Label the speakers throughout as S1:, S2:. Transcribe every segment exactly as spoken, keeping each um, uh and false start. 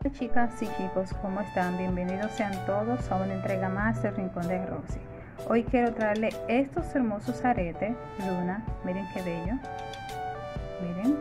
S1: Hola chicas y chicos, ¿cómo están? Bienvenidos sean todos a una entrega más del Rincón de Rosy. Hoy quiero traerle estos hermosos aretes Luna. Miren qué bello. Miren.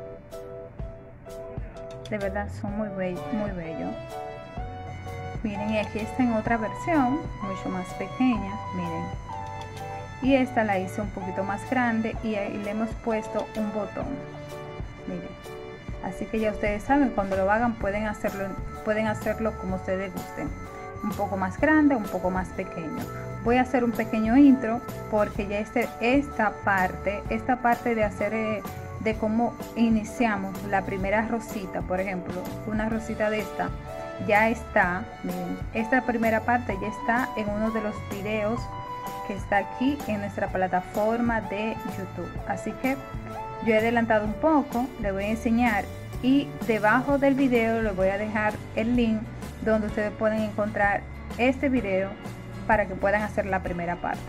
S1: De verdad son muy bellos, muy bellos. Miren, y aquí está en otra versión, mucho más pequeña. Miren. Y esta la hice un poquito más grande y ahí le hemos puesto un botón. Miren. Así que ya ustedes saben, cuando lo hagan pueden hacerlo, pueden hacerlo como ustedes gusten. Un poco más grande, un poco más pequeño. Voy a hacer un pequeño intro porque ya este, esta parte, esta parte de hacer, eh, de cómo iniciamos la primera rosita, por ejemplo, una rosita de esta, ya está, miren, esta primera parte ya está en uno de los videos que está aquí en nuestra plataforma de YouTube. Así que yo he adelantado un poco, le voy a enseñar y debajo del video les voy a dejar el link donde ustedes pueden encontrar este video para que puedan hacer la primera parte.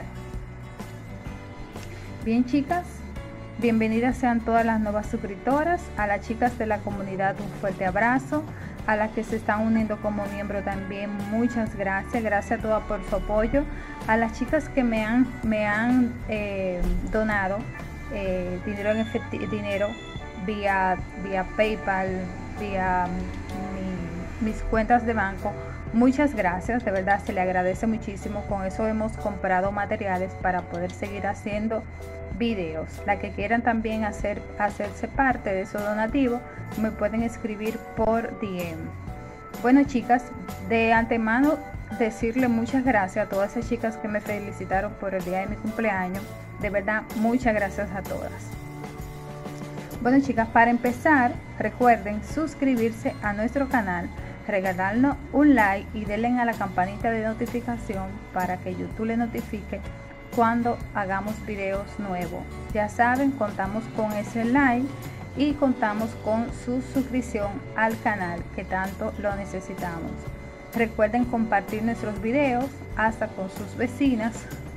S1: Bien chicas, bienvenidas sean todas las nuevas suscriptoras, a las chicas de la comunidad un fuerte abrazo, a las que se están uniendo como miembro también muchas gracias, gracias a todas por su apoyo, a las chicas que me han, me han eh, donado Eh, dinero en efectivo, dinero vía vía PayPal, vía mi, mis cuentas de banco. Muchas gracias, de verdad se le agradece muchísimo. Con eso hemos comprado materiales para poder seguir haciendo videos. La que quieran también hacer hacerse parte de esos donativos me pueden escribir por D M. Bueno chicas, de antemano decirle muchas gracias a todas esas chicas que me felicitaron por el día de mi cumpleaños. De verdad, muchas gracias a todas. Bueno chicas, para empezar, recuerden suscribirse a nuestro canal, regalarnos un like y denle a la campanita de notificación para que YouTube le notifique cuando hagamos videos nuevos. Ya saben, contamos con ese like y contamos con su suscripción al canal que tanto lo necesitamos. Recuerden compartir nuestros videos hasta con sus vecinas.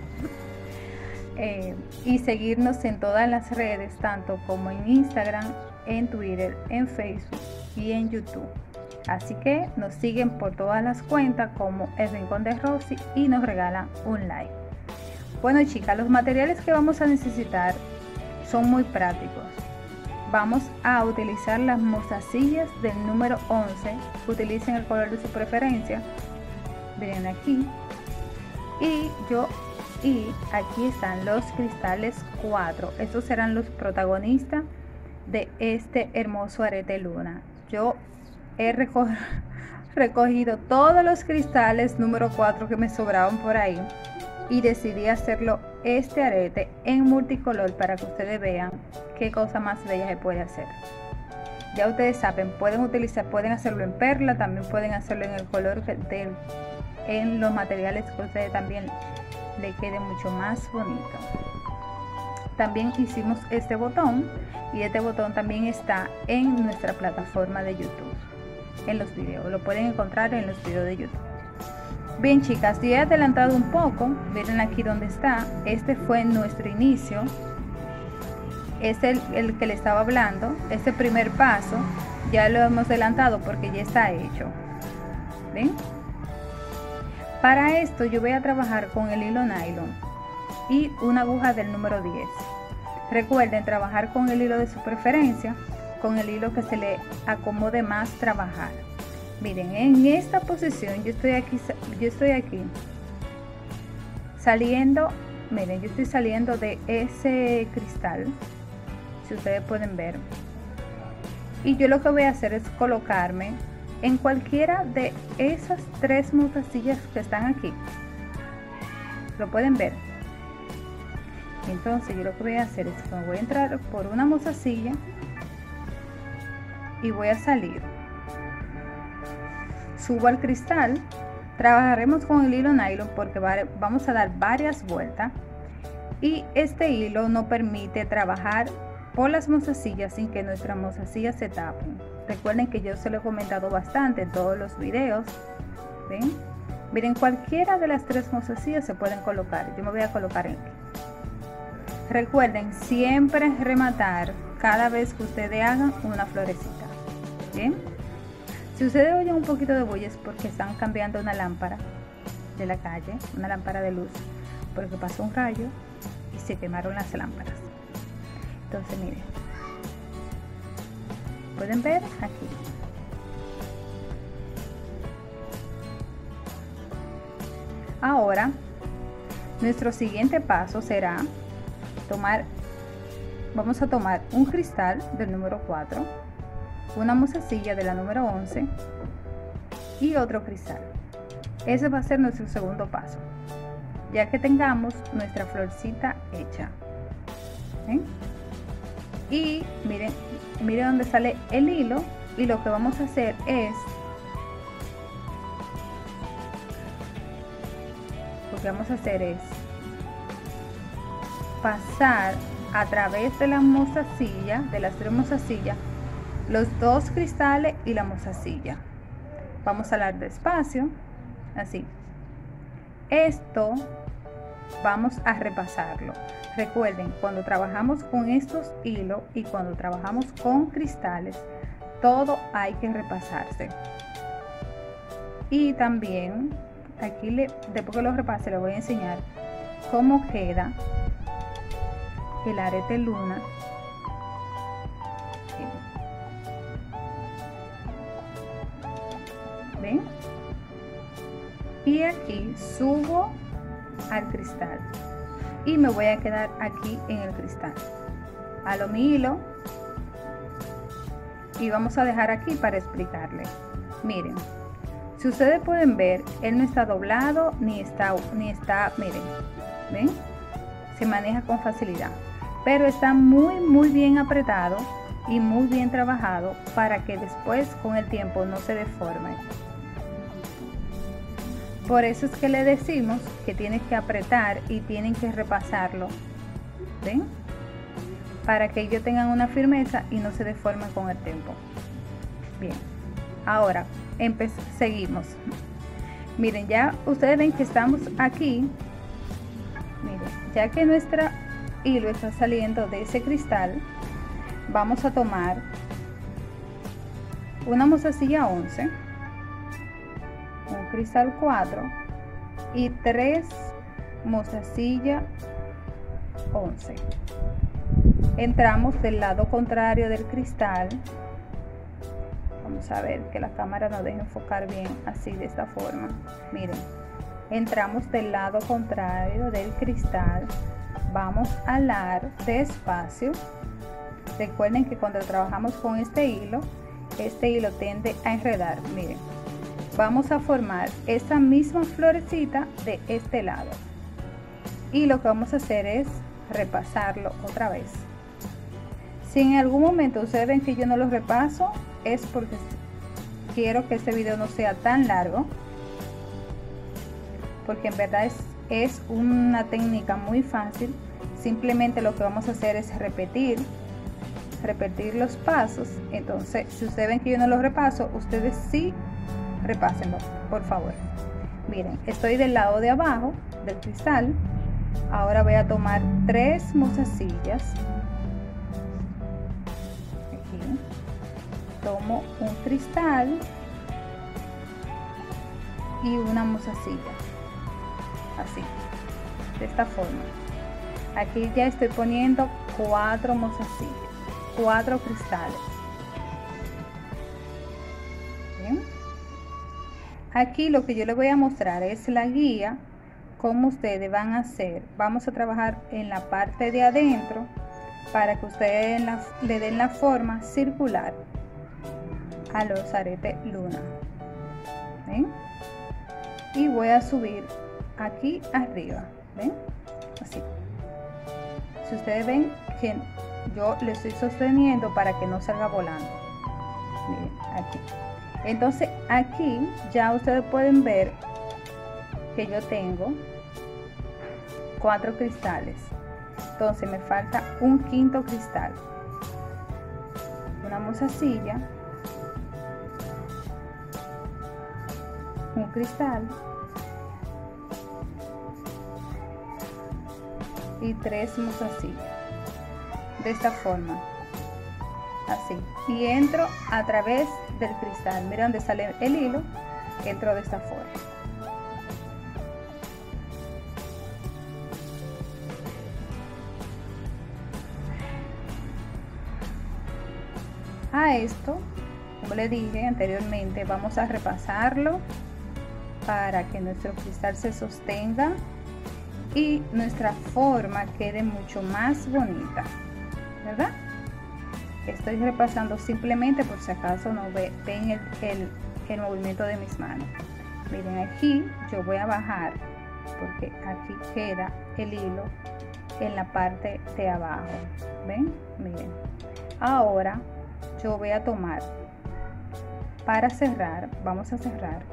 S1: Eh, y seguirnos en todas las redes, tanto como en Instagram, en Twitter, en Facebook y en YouTube. Así que nos siguen por todas las cuentas como El Rincón de Rosy y nos regalan un like. Bueno chicas, los materiales que vamos a necesitar son muy prácticos. Vamos a utilizar las mostacillas del número once. Utilicen el color de su preferencia. Miren aquí. Y yo Y aquí están los cristales cuatro. Estos serán los protagonistas de este hermoso arete Luna. Yo he reco recogido todos los cristales número cuatro que me sobraban por ahí y decidí hacerlo este arete en multicolor para que ustedes vean qué cosa más bella se puede hacer. Ya ustedes saben, pueden utilizar, pueden hacerlo en perla, también pueden hacerlo en el color del, en los materiales que ustedes también le quede mucho más bonito. También hicimos este botón y este botón también está en nuestra plataforma de YouTube, en los videos, lo pueden encontrar en los videos de YouTube. Bien chicas, yo he adelantado un poco, miren aquí donde está, este fue nuestro inicio, es el, el que le estaba hablando, este primer paso ya lo hemos adelantado porque ya está hecho. ¿Ven? Para esto yo voy a trabajar con el hilo nylon y una aguja del número diez. Recuerden trabajar con el hilo de su preferencia, con el hilo que se le acomode más trabajar. Miren, en esta posición yo estoy aquí, yo estoy aquí saliendo, miren, yo estoy saliendo de ese cristal, si ustedes pueden ver. Y yo lo que voy a hacer es colocarme en cualquiera de esas tres mostacillas que están aquí. Lo pueden ver. Entonces yo lo que voy a hacer es que me voy a entrar por una mostacilla y voy a salir. Subo al cristal. Trabajaremos con el hilo nylon porque vamos a dar varias vueltas y este hilo no permite trabajar por las mostacillas sin que nuestras mostacillas se tapen. Recuerden que yo se lo he comentado bastante en todos los videos. ¿Ven? Miren, cualquiera de las tres mostacillas se pueden colocar. Yo me voy a colocar en aquí. Recuerden siempre rematar cada vez que ustedes hagan una florecita. Bien, Si ustedes oyen un poquito de bulla es porque están cambiando una lámpara de la calle, una lámpara de luz, porque pasó un rayo y se quemaron las lámparas. Entonces miren, pueden ver aquí. Ahora nuestro siguiente paso será tomar, vamos a tomar un cristal del número cuatro, una mozasilla de la número once y otro cristal. Ese va a ser nuestro segundo paso, ya que tengamos nuestra florcita hecha. ¿Eh? Y miren, miren dónde sale el hilo, y lo que vamos a hacer es, lo que vamos a hacer es pasar a través de la mozasilla, de las tres mozasillas, los dos cristales y la mozasilla. Vamos a hablar despacio, así. Esto vamos a repasarlo. Recuerden, cuando trabajamos con estos hilos y cuando trabajamos con cristales, todo hay que repasarse. Y también aquí, le, después que lo repase, les voy a enseñar cómo queda el arete luna. ¿Ven? Y aquí subo al cristal y me voy a quedar aquí en el cristal. Halo mi hilo y vamos a dejar aquí para explicarle. Miren, si ustedes pueden ver, él no está doblado ni está, ni está, miren, ¿ven? Se maneja con facilidad, pero está muy muy bien apretado y muy bien trabajado para que después con el tiempo no se deforme. Por eso es que le decimos que tienen que apretar y tienen que repasarlo, ¿ven? Para que ellos tengan una firmeza y no se deformen con el tiempo. Bien, ahora seguimos. Miren, ya ustedes ven que estamos aquí. Miren, ya que nuestro hilo está saliendo de ese cristal, vamos a tomar una mozasilla once, un cristal cuatro y tres mozasillas once. Entramos del lado contrario del cristal. Vamos a ver que la cámara nos deje enfocar bien, así, de esta forma. Miren, entramos del lado contrario del cristal, vamos a alar despacio. Recuerden que cuando trabajamos con este hilo, este hilo tiende a enredar. Miren, vamos a formar esa misma florecita de este lado y lo que vamos a hacer es repasarlo otra vez. Si en algún momento ustedes ven que yo no lo repaso, es porque quiero que este video no sea tan largo, porque en verdad es, es una técnica muy fácil. Simplemente lo que vamos a hacer es repetir repetir los pasos. Entonces, si ustedes ven que yo no los repaso, ustedes sí repásenlo, por favor. Miren, estoy del lado de abajo del cristal. Ahora voy a tomar tres mozasillas. Aquí tomo un cristal y una mozasilla, así, de esta forma. Aquí ya estoy poniendo cuatro mozasillas, cuatro cristales. Bien. Aquí lo que yo les voy a mostrar es la guía, cómo ustedes van a hacer. Vamos a trabajar en la parte de adentro para que ustedes la, le den la forma circular a los aretes luna. ¿Ven? Y voy a subir aquí arriba. ¿Ven? Así. Si ustedes ven que yo le estoy sosteniendo para que no salga volando. Miren, aquí. Entonces aquí ya ustedes pueden ver que yo tengo cuatro cristales. Entonces me falta un quinto cristal, una mozasilla, un cristal y tres mozasillas, de esta forma, así, y entro a través del cristal. Mira dónde sale el hilo, entro de esta forma. A esto, como le dije anteriormente, vamos a repasarlo para que nuestro cristal se sostenga y nuestra forma quede mucho más bonita, ¿verdad? Estoy repasando simplemente por si acaso no ve, ven el, el, el movimiento de mis manos. Miren, aquí yo voy a bajar porque aquí queda el hilo en la parte de abajo. ¿Ven? Miren. Ahora yo voy a tomar para cerrar, vamos a cerrar.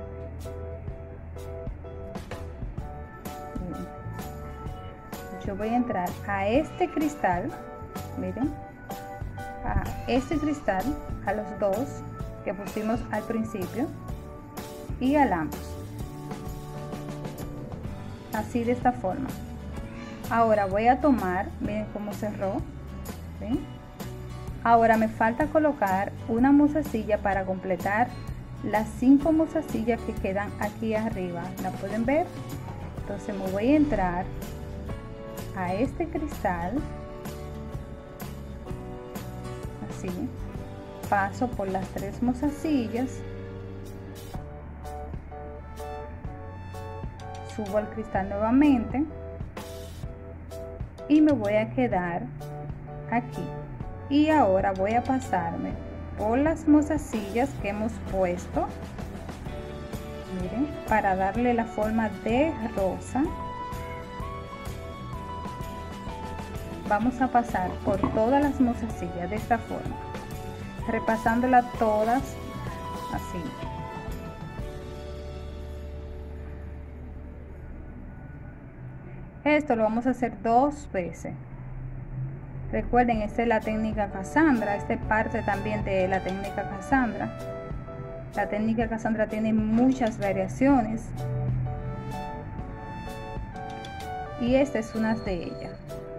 S1: Miren. Yo voy a entrar a este cristal, miren, a este cristal, a los dos que pusimos al principio y alamos así, de esta forma. Ahora voy a tomar, miren cómo cerró, ¿ven? Ahora me falta colocar una mozasilla para completar las cinco mozasillas que quedan aquí arriba. ¿La pueden ver? Entonces me voy a entrar a este cristal, así, paso por las tres mozasillas, subo al cristal nuevamente y me voy a quedar aquí. Y ahora voy a pasarme por las mozasillas que hemos puesto, miren, para darle la forma de rosa. Vamos a pasar por todas las mozasillas de esta forma, repasándolas todas así. Esto lo vamos a hacer dos veces. Recuerden, esta es la técnica Cassandra, esta es parte también de la técnica Cassandra. La técnica Cassandra tiene muchas variaciones y esta es una de ellas.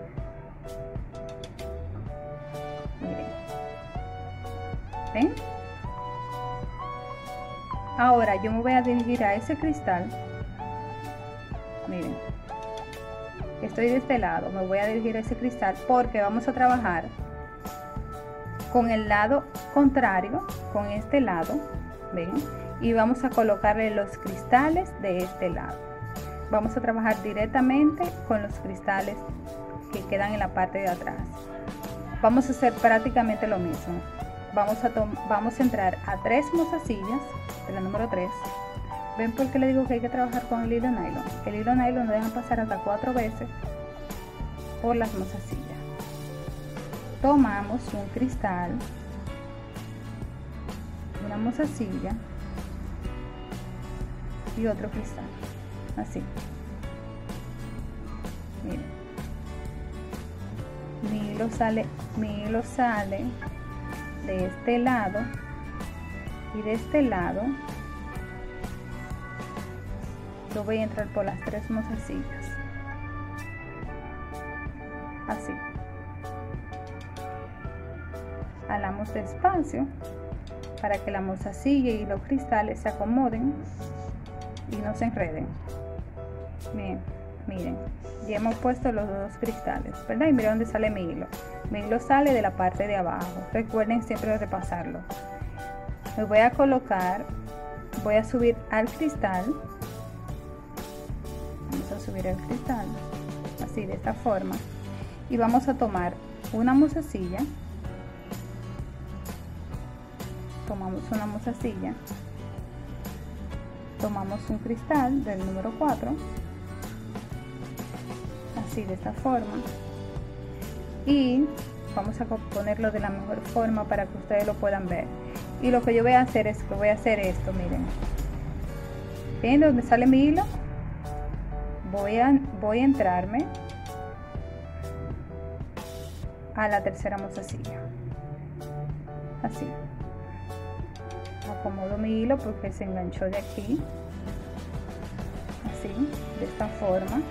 S1: Miren. ¿Ven? Ahora yo me voy a dirigir a ese cristal. Miren. Estoy de este lado, me voy a dirigir a ese cristal porque vamos a trabajar con el lado contrario, con este lado, ven, y vamos a colocarle los cristales de este lado. Vamos a trabajar directamente con los cristales que quedan en la parte de atrás. Vamos a hacer prácticamente lo mismo. Vamos a, vamos a entrar a tres mozasillas, de la número tres. ¿Ven por qué le digo que hay que trabajar con el hilo nylon? El hilo nylon lo dejan pasar hasta cuatro veces por las mozasillas. Tomamos un cristal, una mozasilla y otro cristal, así. Miren, mi hilo sale, mi hilo sale de este lado y de este lado. Yo voy a entrar por las tres mozasillas, así. Jalamos despacio para que la mozasilla y los cristales se acomoden y no se enreden. Bien, miren, ya hemos puesto los dos cristales, ¿verdad? Y miren dónde sale mi hilo. Mi hilo sale de la parte de abajo. Recuerden siempre repasarlo. Me voy a colocar, voy a subir al cristal. Vamos a subir el cristal así, de esta forma, y vamos a tomar una mozasilla, tomamos una mozasilla, tomamos un cristal del número cuatro, así, de esta forma, y vamos a ponerlo de la mejor forma para que ustedes lo puedan ver. Y lo que yo voy a hacer es que voy a hacer esto, miren, ¿ven dónde sale mi hilo? Voy a, voy a entrarme a la tercera mozasilla, así. Acomodo mi hilo porque se enganchó de aquí, así, de esta forma.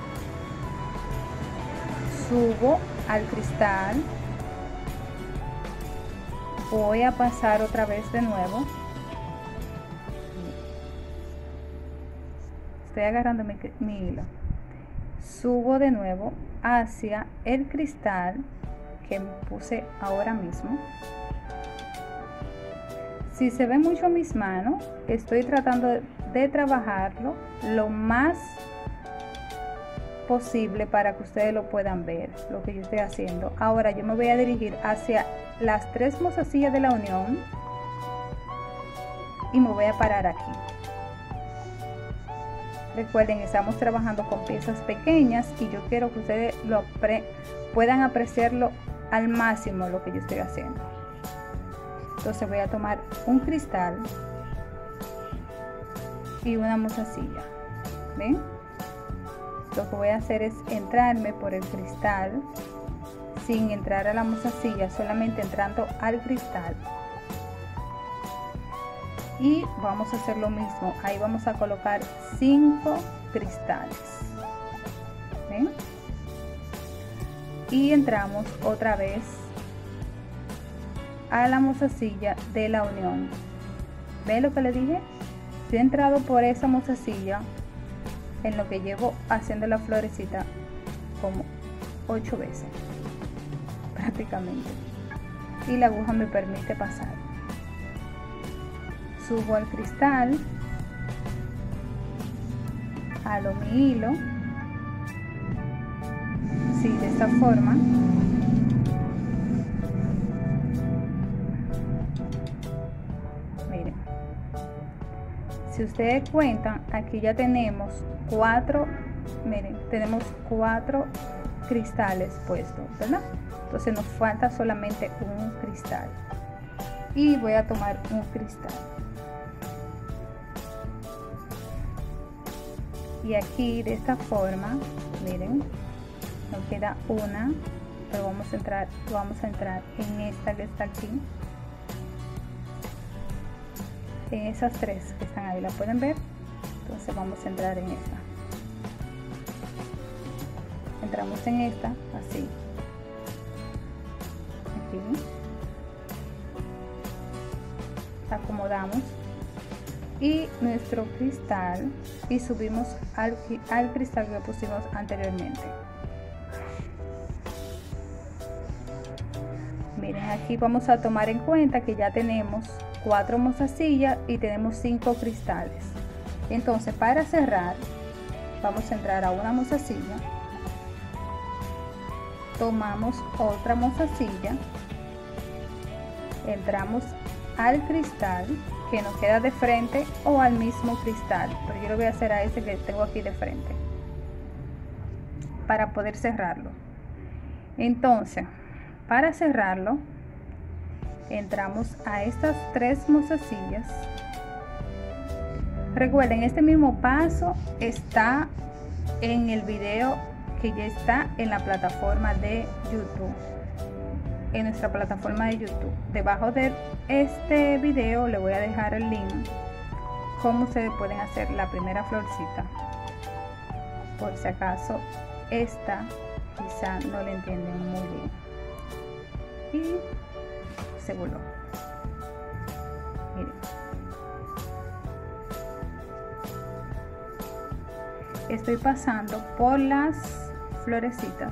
S1: Subo al cristal voy a pasar otra vez de nuevo. Estoy agarrando mi, mi hilo. Subo de nuevo hacia el cristal que puse ahora mismo. Si se ve mucho mis manos, estoy tratando de, de trabajarlo lo más posible para que ustedes lo puedan ver, lo que yo estoy haciendo. Ahora yo me voy a dirigir hacia las tres mozasillas de la unión y me voy a parar aquí. Recuerden, estamos trabajando con piezas pequeñas y yo quiero que ustedes lo apre puedan apreciarlo al máximo lo que yo estoy haciendo. Entonces voy a tomar un cristal y una mozasilla. ¿Ven? Lo que voy a hacer es entrarme por el cristal sin entrar a la mozasilla, solamente entrando al cristal. Y vamos a hacer lo mismo. Ahí vamos a colocar cinco cristales. ¿Ven? Y entramos otra vez a la mozasilla de la unión. ¿Ven lo que le dije? Yo he entrado por esa mozasilla en lo que llevo haciendo la florecita como ocho veces prácticamente, y la aguja me permite pasar. Subo al cristal, halo mi hilo, sí, de esta forma. Miren, si ustedes cuentan, aquí ya tenemos cuatro, miren, tenemos cuatro cristales puestos, ¿verdad? Entonces nos falta solamente un cristal y voy a tomar un cristal. Y aquí de esta forma, miren, nos queda una, pero vamos a entrar, vamos a entrar en esta que está aquí, en esas tres que están ahí, ¿la pueden ver? Entonces vamos a entrar en esta, entramos en esta, así, aquí, acomodamos y nuestro cristal y subimos al, al cristal que pusimos anteriormente. Miren, aquí vamos a tomar en cuenta que ya tenemos cuatro mozasillas y tenemos cinco cristales. Entonces, para cerrar, vamos a entrar a una mozasilla, tomamos otra mozasilla, entramos al cristal que nos queda de frente o al mismo cristal, pero yo lo voy a hacer a ese que tengo aquí de frente para poder cerrarlo. Entonces, para cerrarlo, entramos a estas tres mozasillas. Recuerden, este mismo paso está en el video que ya está en la plataforma de YouTube, en nuestra plataforma de YouTube. Debajo de este video le voy a dejar el link cómo ustedes pueden hacer la primera florcita, por si acaso esta quizá no le entienden muy bien. Y se voló. Miren, estoy pasando por las florecitas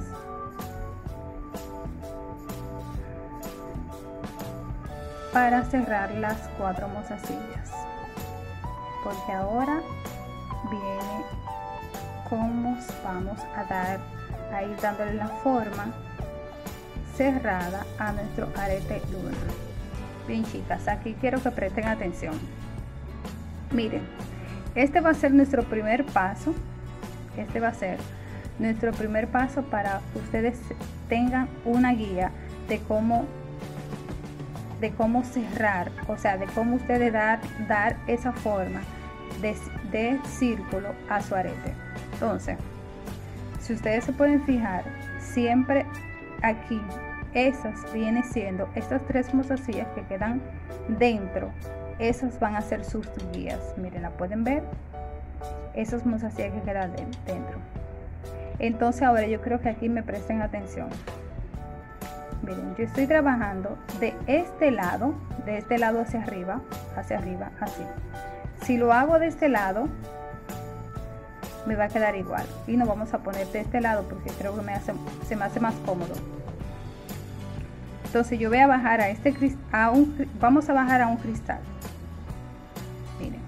S1: para cerrar las cuatro mozasillas, porque ahora viene cómo vamos a dar, a ir dándole la forma cerrada a nuestro arete luna. Bien, chicas, aquí quiero que presten atención. Miren, este va a ser nuestro primer paso. Este va a ser nuestro primer paso para que ustedes tengan una guía de cómo de cómo cerrar, o sea, de cómo ustedes dar, dar esa forma de, de círculo a su arete. Entonces, si ustedes se pueden fijar, siempre aquí esas vienen siendo estas tres mozasillas que quedan dentro, esas van a ser sus guías. Miren, la pueden ver, esas mozasillas que quedan dentro. Entonces ahora yo creo que aquí me presten atención. Miren, yo estoy trabajando de este lado, de este lado hacia arriba, hacia arriba, así. Si lo hago de este lado, me va a quedar igual. Y nos vamos a poner de este lado porque creo que me hace, se me hace más cómodo. Entonces yo voy a bajar a este a un, vamos a bajar a un cristal. Miren.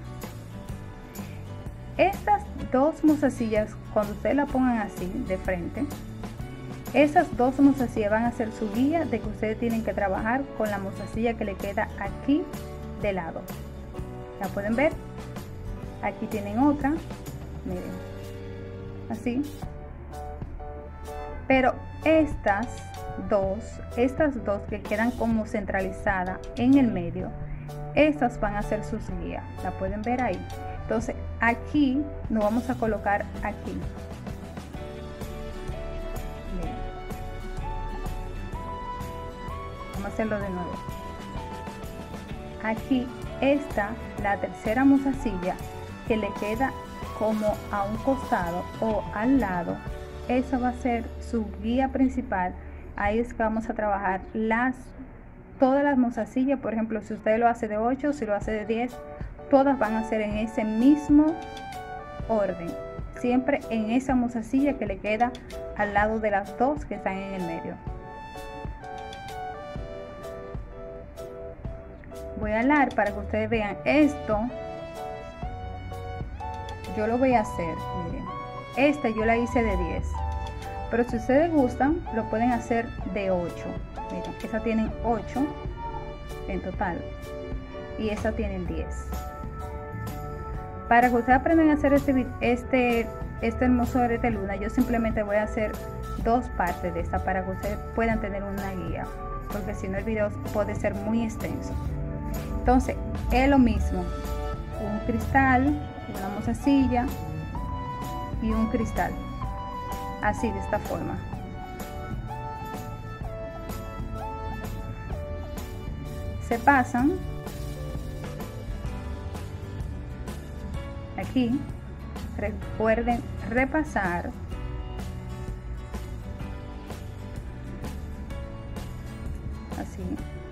S1: Estas dos mozasillas, cuando ustedes la pongan así de frente, esas dos mozasillas van a ser su guía de que ustedes tienen que trabajar con la mozasilla que le queda aquí de lado. ¿La pueden ver? Aquí tienen otra, miren, así. Pero estas dos, estas dos que quedan como centralizadas en el medio, estas van a ser sus guías. ¿La pueden ver ahí? Entonces aquí nos vamos a colocar aquí. Vamos a hacerlo de nuevo. Aquí está la tercera mozasilla que le queda como a un costado o al lado. Esa va a ser su guía principal. Ahí es que vamos a trabajar las todas las mozasillas. Por ejemplo, si usted lo hace de ocho, si lo hace de diez, todas van a ser en ese mismo orden, siempre en esa mozasilla que le queda al lado de las dos que están en el medio. Voy a alar para que ustedes vean esto. Yo lo voy a hacer, miren, esta yo la hice de diez, pero si ustedes gustan lo pueden hacer de ocho. Miren, esa tienen ocho en total y esta tienen diez. Para que ustedes aprendan a hacer este, este, este hermoso arete luna, yo simplemente voy a hacer dos partes de esta para que ustedes puedan tener una guía, porque si no el video puede ser muy extenso. Entonces es lo mismo, un cristal, una mozasilla y un cristal, así de esta forma. Se pasan aquí, recuerden repasar así.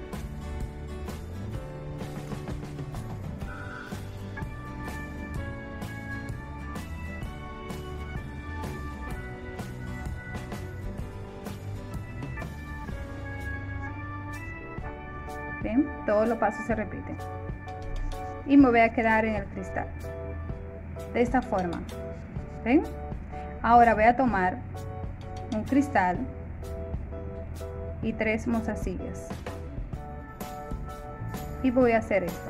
S1: Bien, todos los pasos se repiten y me voy a quedar en el cristal de esta forma. ¿Ven? Ahora voy a tomar un cristal y tres mozasillas y voy a hacer esto.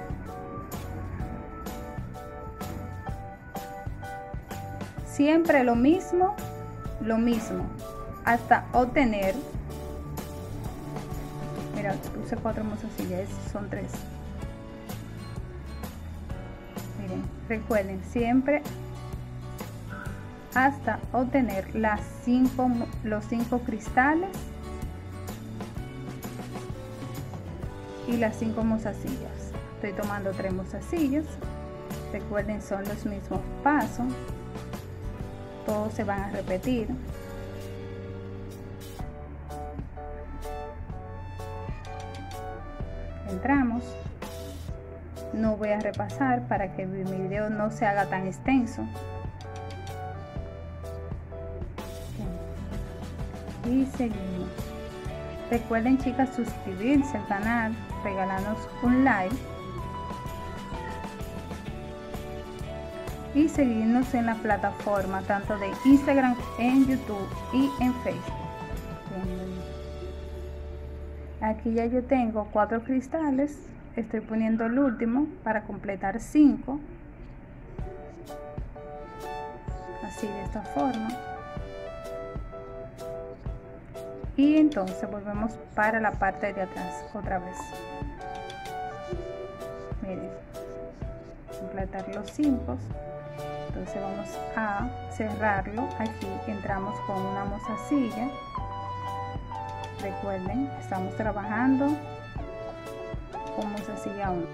S1: Siempre lo mismo, lo mismo, hasta obtener. Mira, puse cuatro mozasillas, son tres. Miren, recuerden, siempre hasta obtener las cinco, los cinco cristales y las cinco mozasillas. Estoy tomando tres mozasillas. Recuerden, son los mismos pasos. Todos se van a repetir. Entramos. No voy a repasar para que mi video no se haga tan extenso. Y seguimos. Recuerden, chicas, suscribirse al canal, regalarnos un like y seguirnos en la plataforma tanto de Instagram, en YouTube y en Facebook. Aquí ya yo tengo cuatro cristales. Estoy poniendo el último para completar cinco, así de esta forma. Y entonces volvemos para la parte de atrás otra vez. Miren, completar los cinco. Entonces vamos a cerrarlo. Aquí entramos con una mozasilla. Recuerden, estamos trabajando con mozasilla uno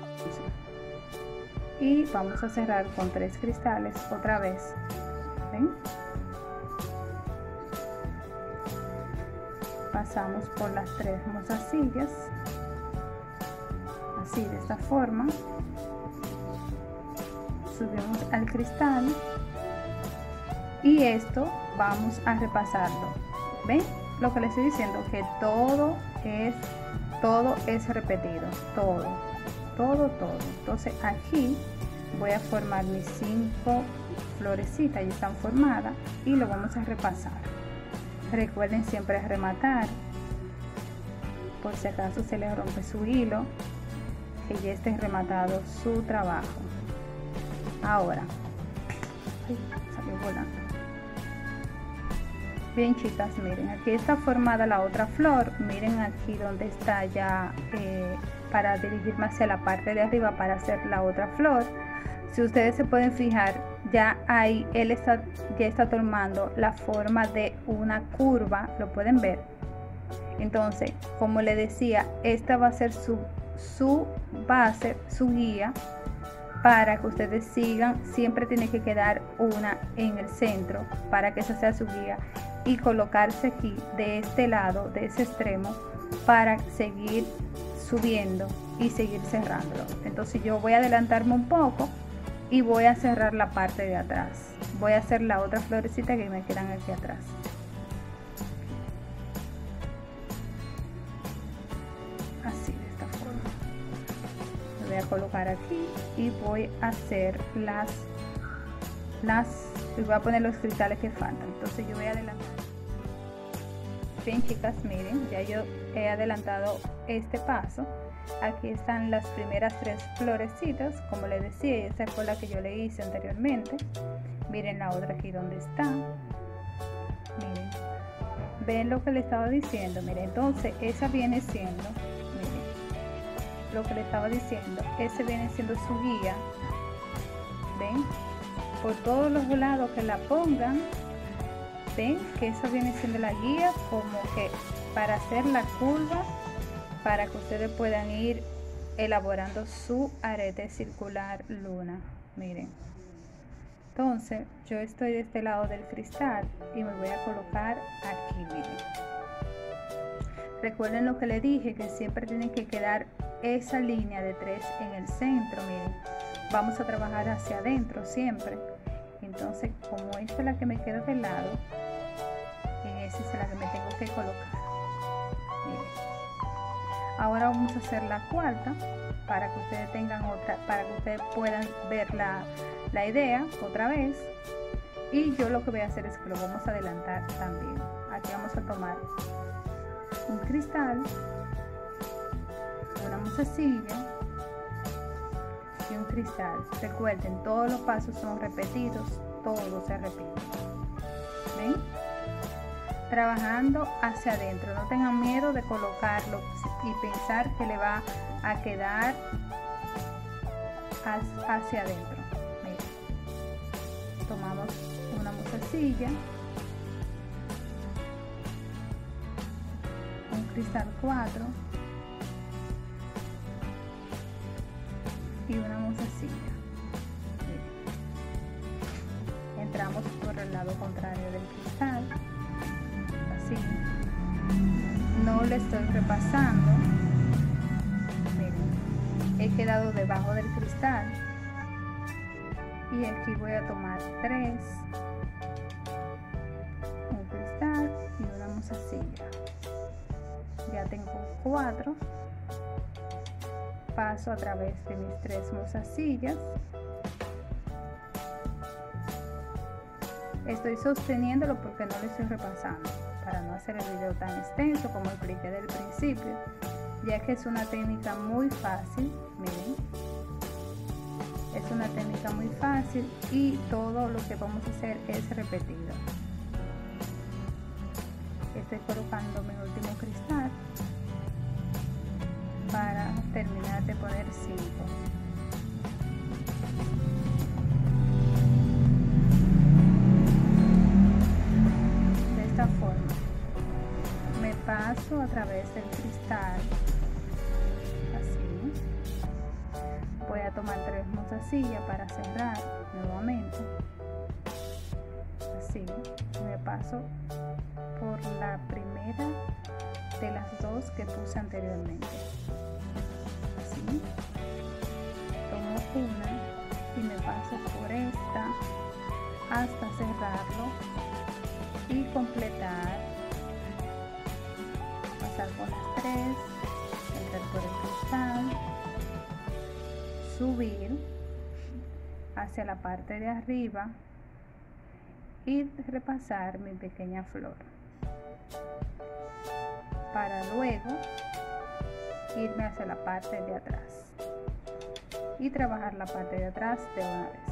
S1: y vamos a cerrar con tres cristales otra vez. ¿Ven? pasamos por las tres mozasillas, así de esta forma, subimos al cristal y esto vamos a repasarlo. ¿Ven? Lo que les estoy diciendo, que todo es todo es repetido, todo todo todo. Entonces aquí voy a formar mis cinco florecitas, ya están formadas, y lo vamos a repasar. Recuerden siempre rematar, por si acaso se le rompe su hilo, que ya esté rematado su trabajo. Ahora, ay, salió volando. Bien, chicas, miren, aquí está formada la otra flor. Miren aquí donde está ya, eh, para dirigirme hacia la parte de arriba para hacer la otra flor. Si ustedes se pueden fijar, ya ahí él está, ya está tomando la forma de una curva, lo pueden ver. Entonces, como le decía, esta va a ser su, su base, su guía, para que ustedes sigan. Siempre tiene que quedar una en el centro para que esa sea su guía, y colocarse aquí de este lado, de ese extremo, para seguir subiendo y seguir cerrándolo. Entonces yo voy a adelantarme un poco y voy a cerrar la parte de atrás. Voy a hacer la otra florecita que me quedan aquí atrás. Así, de esta forma. Lo voy a colocar aquí y voy a hacer las las y voy a poner los cristales que faltan. Entonces yo voy a adelantar. Bien, chicas, miren, ya yo he adelantado este paso. Aquí están las primeras tres florecitas, como les decía, y esa fue la que yo le hice anteriormente. Miren la otra aquí donde está. Miren, ven lo que le estaba diciendo. Miren, entonces esa viene siendo, miren, lo que le estaba diciendo, ese viene siendo su guía. Ven, por todos los lados que la pongan, ven que eso viene siendo la guía, como que para hacer la curva, para que ustedes puedan ir elaborando su arete circular luna. Miren, entonces yo estoy de este lado del cristal y me voy a colocar aquí. Miren, recuerden lo que le dije, que siempre tienen que quedar esa línea de tres en el centro. Miren, vamos a trabajar hacia adentro siempre. Entonces, como esta es la que me queda de lado, en esa es la que me tengo que colocar. Miren. Ahora vamos a hacer la cuarta, para que ustedes tengan otra, para que ustedes puedan ver la, la idea otra vez. Y yo lo que voy a hacer es que lo vamos a adelantar también. Aquí vamos a tomar un cristal, una mozasilla y un cristal. Recuerden, todos los pasos son repetidos, todo se repite. ¿Ven? Trabajando hacia adentro, no tengan miedo de colocarlo y pensar que le va a quedar hacia adentro. Miren, tomamos una mozasilla, un cristal cuatro y una mozasilla. Miren, entramos por el lado contrario del cristal. Así, no le estoy repasando. Miren, he quedado debajo del cristal y aquí voy a tomar tres, un cristal y una mozasilla. Ya tengo cuatro. Paso a través de mis tres mozasillas. Estoy sosteniéndolo porque no le estoy repasando, para no hacer el video tan extenso como expliqué del principio, ya que es una técnica muy fácil. Miren, es una técnica muy fácil y todo lo que vamos a hacer es repetido. Estoy colocando mi último cristal para terminar de poner cinco. Paso a través del cristal, así. Voy a tomar tres mozasillas para cerrar nuevamente, así. así, me paso por la primera de las dos que puse anteriormente. Así, tomo una y me paso por esta hasta cerrarlo y completar, pasar por las tres, entrar por el cristal, subir hacia la parte de arriba y repasar mi pequeña flor, para luego irme hacia la parte de atrás y trabajar la parte de atrás de una vez.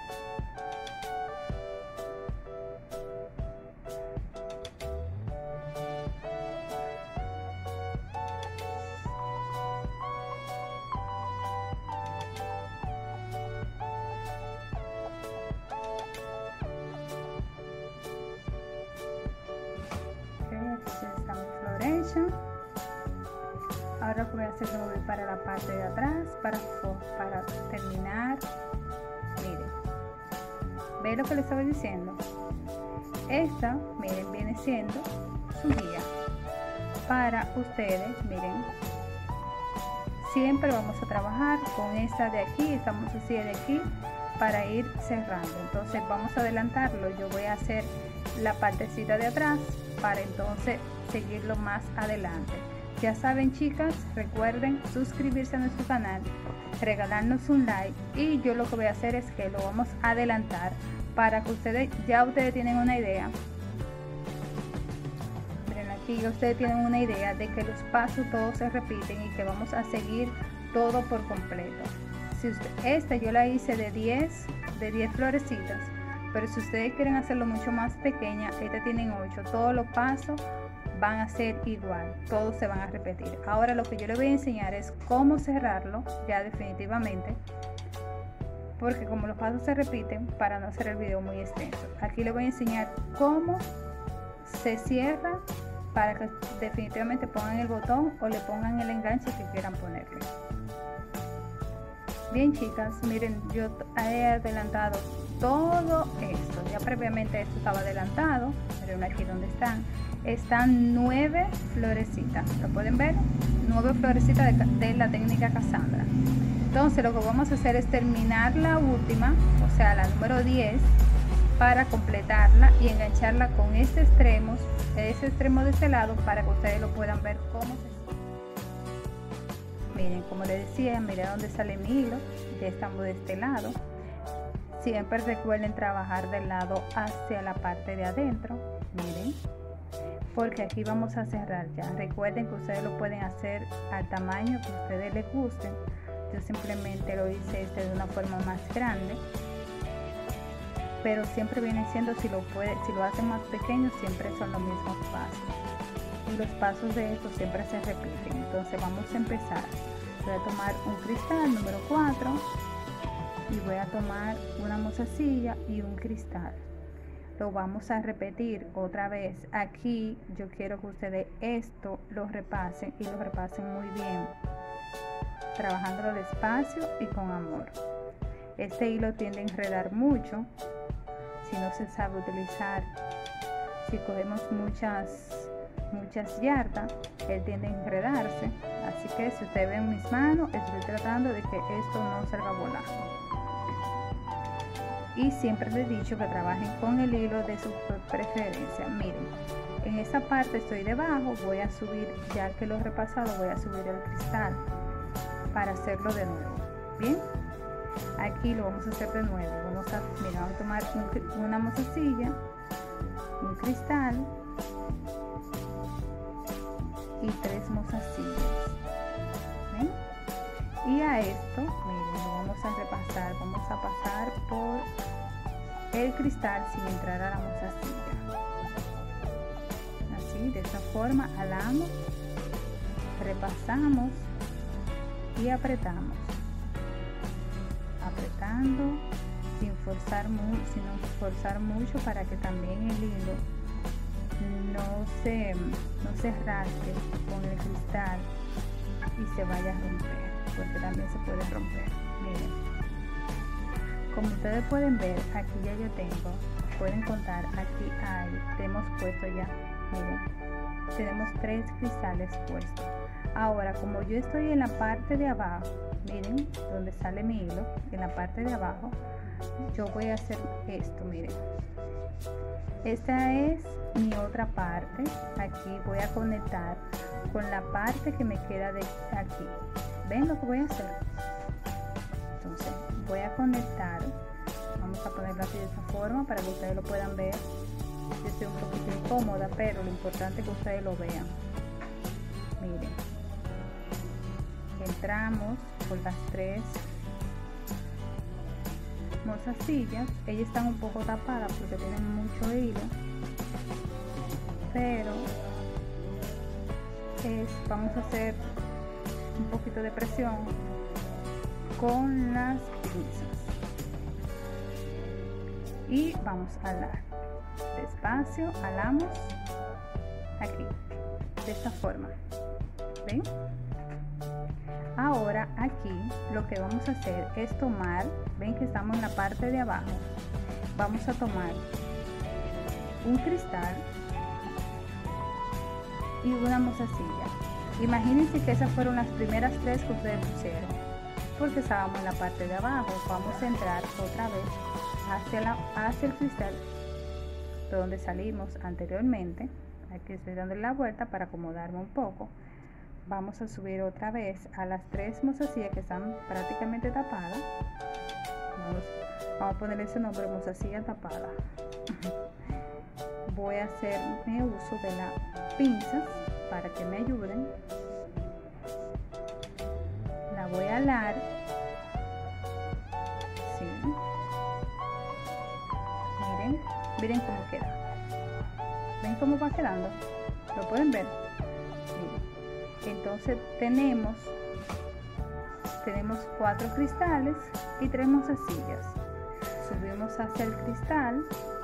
S1: Está mi flor hecha. Ahora lo que voy a hacer es mover para la parte de atrás para, para terminar. Miren, ¿ven lo que les estaba diciendo? Esta, miren, viene siendo su guía para ustedes. Miren, siempre vamos a trabajar con esta de aquí, esta mozasilla de aquí, para ir cerrando. Entonces vamos a adelantarlo. Yo voy a hacer la partecita de atrás para entonces seguirlo más adelante. Ya saben, chicas, recuerden suscribirse a nuestro canal, regalarnos un like, y yo lo que voy a hacer es que lo vamos a adelantar para que ustedes, ya ustedes tienen una idea. Miren, aquí ya ustedes tienen una idea de que los pasos todos se repiten y que vamos a seguir todo por completo. Si usted, esta yo la hice de diez de diez florecitas, pero si ustedes quieren hacerlo mucho más pequeña, esta tienen ocho. Todos los pasos van a ser igual, todos se van a repetir. Ahora lo que yo les voy a enseñar es cómo cerrarlo ya definitivamente, porque como los pasos se repiten, para no hacer el video muy extenso, aquí les voy a enseñar cómo se cierra para que definitivamente pongan el botón o le pongan el enganche que quieran ponerle. Bien, chicas, miren, yo he adelantado todo esto. Ya previamente esto estaba adelantado. Miren aquí donde están. Están nueve florecitas. ¿Lo pueden ver? Nueve florecitas de, de la técnica Cassandra. Entonces lo que vamos a hacer es terminar la última, o sea la número diez, para completarla y engancharla con este extremo, ese extremo de este lado, para que ustedes lo puedan ver cómo se... Miren, como les decía, miren dónde sale mi hilo. Ya estamos de este lado. Siempre recuerden trabajar del lado hacia la parte de adentro. Miren, porque aquí vamos a cerrar ya. Recuerden que ustedes lo pueden hacer al tamaño que a ustedes les guste. Yo simplemente lo hice este de una forma más grande, pero siempre viene siendo, si lo puede, si lo hacen más pequeño, siempre son los mismos pasos, y los pasos de esto siempre se repiten. Entonces vamos a empezar. Voy a tomar un cristal número cuatro y voy a tomar una mozasilla y un cristal. Lo vamos a repetir otra vez. Aquí yo quiero que ustedes esto lo repasen, y lo repasen muy bien, trabajándolo despacio y con amor. Este hilo tiende a enredar mucho si no se sabe utilizar. Si cogemos muchas muchas yardas, él tiende a enredarse. Así que si ustedes ven mis manos, estoy tratando de que esto no salga volando. Y siempre les he dicho que trabajen con el hilo de su preferencia. Miren, en esta parte estoy debajo, voy a subir, ya que lo he repasado, voy a subir el cristal para hacerlo de nuevo. Bien, aquí lo vamos a hacer de nuevo. Vamos a, mira, vamos a tomar un, una mozasilla, un cristal y tres mozasillas. ¿Ven? Y a esto, miren, lo vamos a repasar. Vamos a pasar por el cristal sin entrar a la mozasilla. Así, de esta forma, alamos, repasamos y apretamos. Apretando sin forzar, mu sin forzar mucho, para que también el hilo no se, no se rasgue con el cristal y se vaya a romper, porque también se puede romper. Miren, como ustedes pueden ver, aquí ya yo tengo pueden contar, aquí hay, hemos puesto ya, miren, tenemos tres cristales puestos. Ahora, como yo estoy en la parte de abajo, miren, donde sale mi hilo, en la parte de abajo, yo voy a hacer esto, miren. Esta es mi otra parte. Aquí voy a conectar con la parte que me queda de aquí. ¿Ven lo que voy a hacer? Entonces, voy a conectar. Vamos a ponerlo así de esta forma para que ustedes lo puedan ver. Yo estoy un poquito incómoda, pero lo importante es que ustedes lo vean. Miren. Entramos por las tres mozasillas. Ellas están un poco tapadas porque tienen mucho hilo, pero es, vamos a hacer un poquito de presión con las pinzas y vamos a alar despacio. Alamos aquí de esta forma, ¿ven? Ahora aquí lo que vamos a hacer es tomar, ven que estamos en la parte de abajo, vamos a tomar un cristal y una mozasilla. Imagínense que esas fueron las primeras tres que ustedes pusieron, porque estábamos en la parte de abajo. Vamos a entrar otra vez hacia, la, hacia el cristal de donde salimos anteriormente. Aquí estoy dándole la vuelta para acomodarme un poco. Vamos a subir otra vez a las tres mozasillas que están prácticamente tapadas. Vamos, vamos a ponerle ese nombre, mozasilla tapada. Voy a hacerme uso de las pinzas para que me ayuden. La voy a alar. Sí. Miren, miren cómo queda. ¿Ven cómo va quedando? ¿Lo pueden ver? Miren. Entonces tenemos tenemos cuatro cristales y tres mozasillas. Subimos hacia el cristal,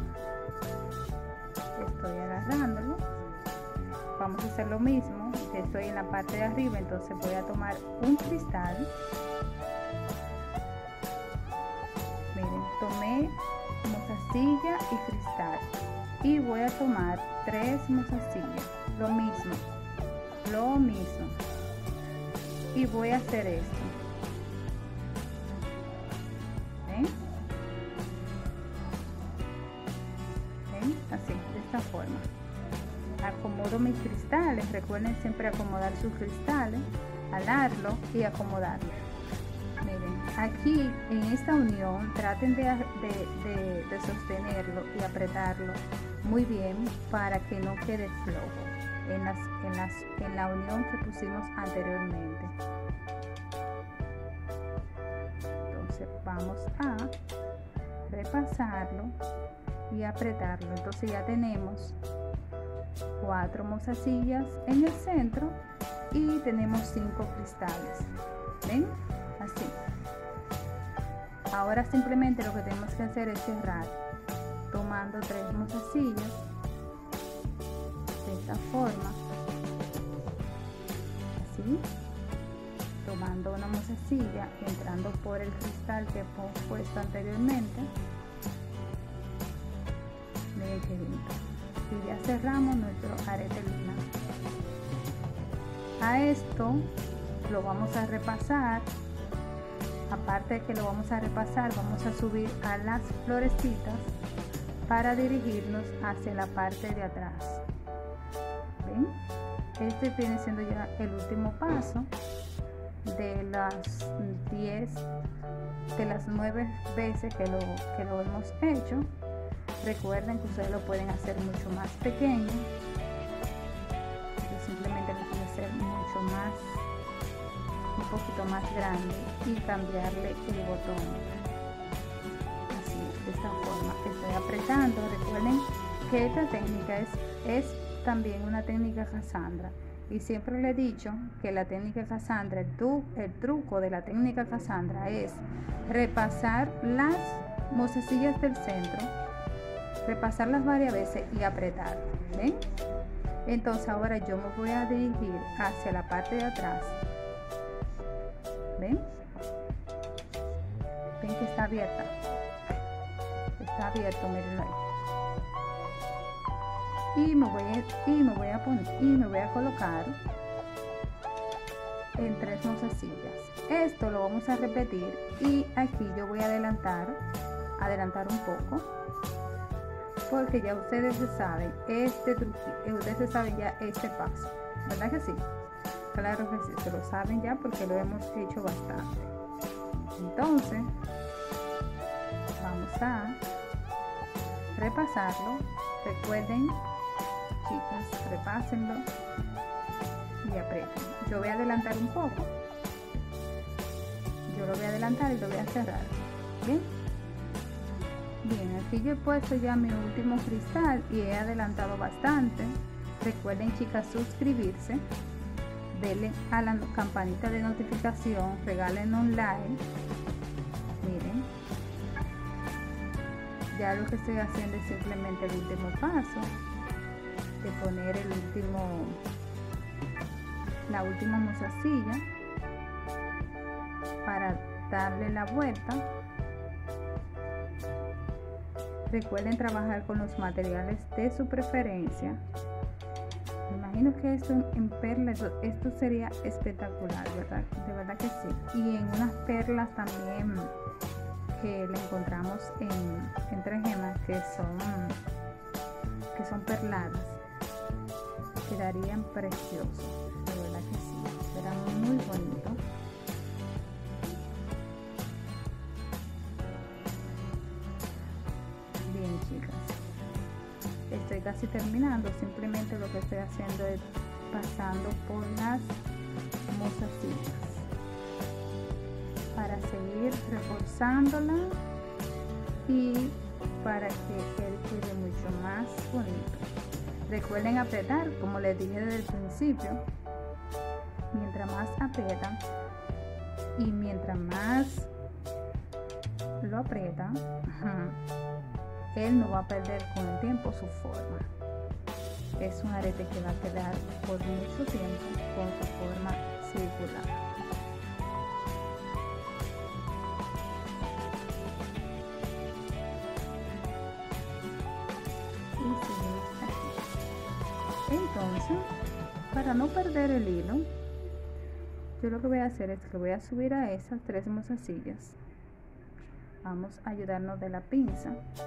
S1: estoy agarrándolo. Vamos a hacer lo mismo, estoy en la parte de arriba, entonces voy a tomar un cristal. Miren, tomé mozasilla y cristal y voy a tomar tres mozasillas, lo mismo. Lo mismo y voy a hacer esto. ¿Ven? ¿Ven? Así, de esta forma. Acomodo mis cristales. Recuerden siempre acomodar sus cristales, alarlo y acomodarlo. Miren, aquí en esta unión traten de, de, de, de sostenerlo y apretarlo muy bien para que no quede flojo. En, las, en, las, en la unión que pusimos anteriormente. Entonces vamos a repasarlo y apretarlo. Entonces ya tenemos cuatro mozasillas en el centro y tenemos cinco cristales. ¿Ven? Así. Ahora simplemente lo que tenemos que hacer es cerrar tomando tres mozasillas de esta forma, así, tomando una mozasilla, entrando por el cristal que hemos puesto anteriormente. Miren qué lindo. Y ya cerramos nuestro arete luna. A esto lo vamos a repasar. Aparte de que lo vamos a repasar, vamos a subir a las florecitas para dirigirnos hacia la parte de atrás. ¿Ven? Este viene siendo ya el último paso de las diez, de las nueve veces que lo, que lo hemos hecho. Recuerden que ustedes lo pueden hacer mucho más pequeño. Yo simplemente lo quiero hacer mucho más, un poquito más grande y cambiarle el botón. Así, de esta forma. Estoy apretando. Recuerden que esta técnica es, es también una técnica Cassandra, y siempre le he dicho que la técnica Cassandra, el, tu, el truco de la técnica Cassandra es repasar las mozasillas del centro, repasarlas varias veces y apretar. ¿Ven? Entonces ahora yo me voy a dirigir hacia la parte de atrás. ¿Ven? ¿Ven que está abierta? Está abierto, miren ahí. y me voy a, y me voy a poner y me voy a colocar en tres mozasillas. Esto lo vamos a repetir y aquí yo voy a adelantar adelantar un poco, porque ya ustedes se saben este truco, ustedes se saben ya este paso, ¿verdad que sí? Claro que sí, se lo saben ya porque lo hemos hecho bastante. Entonces vamos a repasarlo. Recuerden, chicas, repásenlo y aprieten. Yo voy a adelantar un poco, yo lo voy a adelantar y lo voy a cerrar. Bien, bien, aquí yo he puesto ya mi último cristal y he adelantado bastante. Recuerden, chicas, suscribirse, denle a la campanita de notificación, regalen un like. Miren, ya lo que estoy haciendo es simplemente el último paso de poner el último la última mozasilla para darle la vuelta. Recuerden trabajar con los materiales de su preferencia. Me imagino que esto en perlas, esto sería espectacular, ¿verdad? De verdad que sí. Y en unas perlas también que le encontramos en, en tres gemas que son que son perladas, quedarían preciosos, de verdad que sí, será muy bonito. Bien, chicas, estoy casi terminando, simplemente lo que estoy haciendo es pasando por las mozasillas para seguir reforzándola y para que él quede mucho más bonito. Recuerden apretar, como les dije desde el principio, mientras más aprietan y mientras más lo aprietan, él no va a perder con el tiempo su forma. Es un arete que va a quedar por mucho tiempo con su forma circular. Entonces, para no perder el hilo, yo lo que voy a hacer es que voy a subir a esas tres mozasillas. Vamos a ayudarnos de la pinza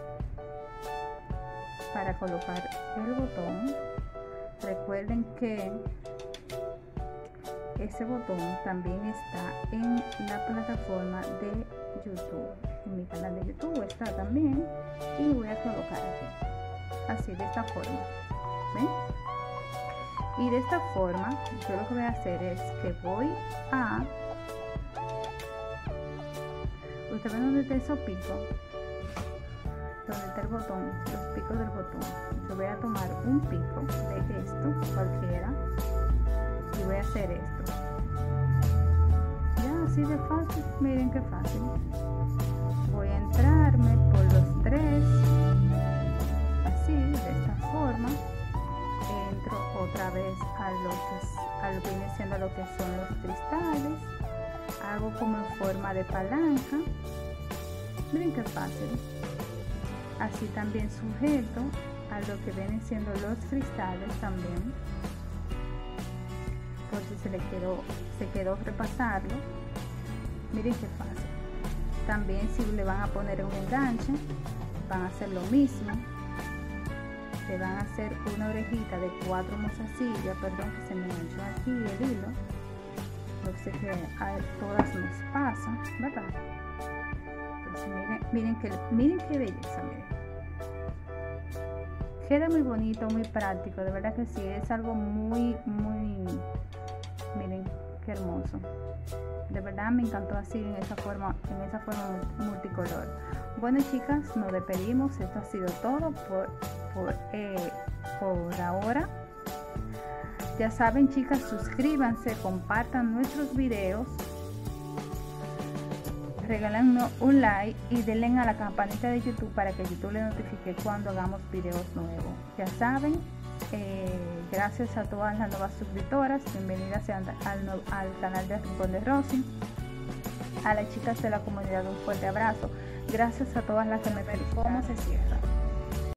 S1: para colocar el botón. Recuerden que ese botón también está en la plataforma de YouTube. En mi canal de YouTube está también, y voy a colocar aquí, así, de esta forma. ¿Ven? Y de esta forma yo lo que voy a hacer es que voy a, ustedes ven donde está esos picos, donde está el botón, los picos del botón. Yo voy a tomar un pico de esto, cualquiera, y voy a hacer esto. Ya, así de fácil, miren qué fácil. Voy a entrarme por los tres, así, de esta forma. Entro otra vez a lo que, a lo que viene siendo lo que son los cristales, hago como en forma de palanca. Miren qué fácil. Así también sujeto a lo que vienen siendo los cristales también, por si se le quedó se quedó repasarlo. Miren qué fácil. También si le van a poner un enganche, van a hacer lo mismo. Le van a hacer una orejita de cuatro mozasillas, perdón que se me enganchó aquí el hilo. Yo sé que a todas nos pasa, ¿verdad? Entonces miren, miren que miren qué belleza, miren. Queda muy bonito, muy práctico, de verdad que sí, es algo muy, muy, miren qué hermoso. De verdad me encantó así en esa forma, en esa forma multicolor. Bueno, chicas, nos despedimos. Esto ha sido todo por, por, eh, por ahora. Ya saben, chicas, suscríbanse, compartan nuestros videos, regalen un like y denle a la campanita de YouTube para que YouTube les notifique cuando hagamos videos nuevos. Ya saben, eh, gracias a todas las nuevas suscriptoras, bienvenidas al, al, al canal de Rincón de Rosy. A las chicas de la comunidad un fuerte abrazo. Gracias a todas las que me ven. ¿Cómo se cierra?